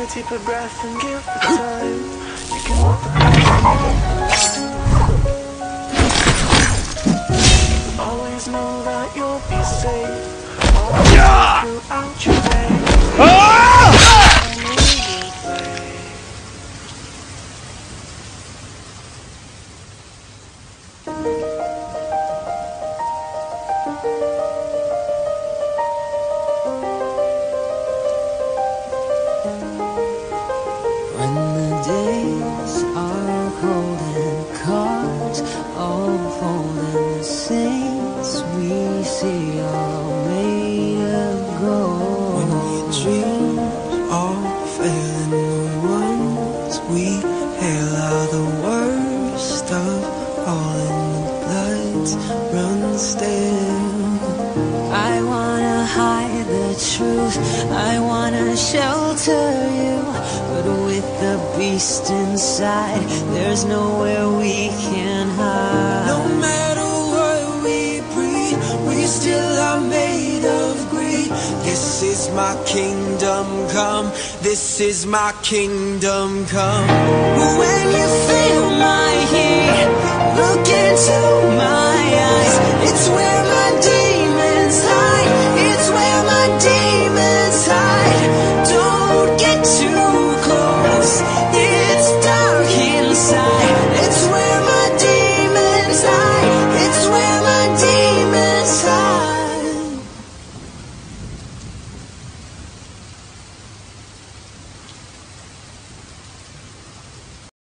deeper breath and give it time. You can walk the path. Always know that you'll be safe. Always throughout your day. When the days are cold and cards all folding, the saints we see are made of gold. When your dreams all fail and the ones we hail are the worst of all, and the bloods run still. I wanna hide the truth, I wanna shelter you, but with the beast inside, there's nowhere we can hide. No matter what we breed, we still are made of greed. This is my kingdom come, this is my kingdom come. When you feel my heat, look into my eyes, it's where